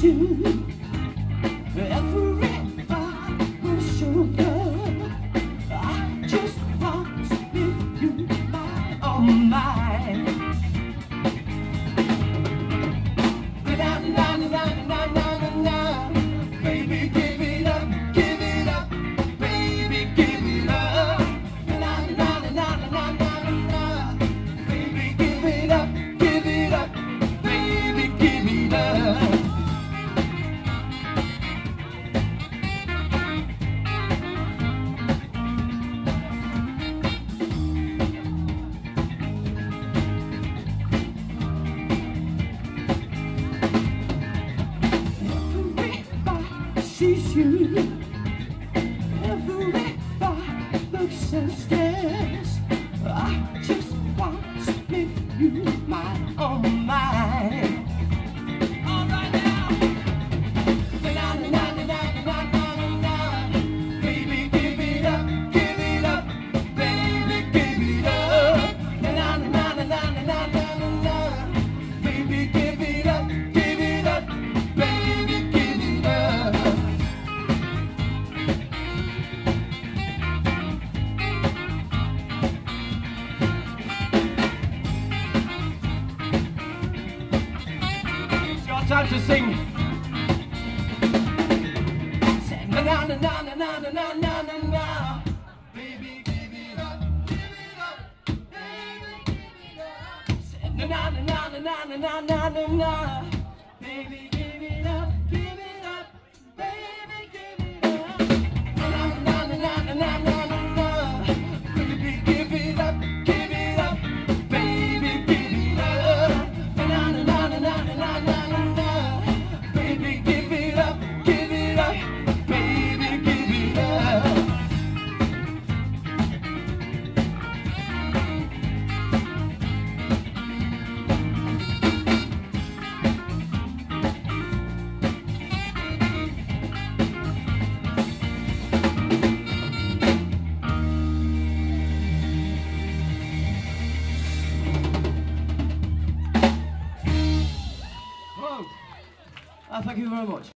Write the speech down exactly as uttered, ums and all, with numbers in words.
you. Everybody will sugar. I just want to make you my own mine. Na na na na na na na na. Baby, give it up, give it up. Baby, give it up. Na na na na na na na. Baby, give it up, give it up. Baby, give it up. Sees you. Everybody looks so scarce. I just want to make you my own mine. All right now. Na na na na na na na na. Baby, give it up, give it up. Baby, give it up. Na na na na na na na na. Baby, give it up, give it up. Baby, give it up. Time to sing. Na na na na na na na na na na. Baby, give it up, give it up. Baby, give it up. Na na na na na na na na na na. Baby, give it up, give it up. Baby, give it up. Na na na na na na na na na. Baby, give it up, give it up. Baby, give it up. Na na na na na na na na. Baby, give it up, give it up. Baby, give it up. Whoa. Uh, thank you very much.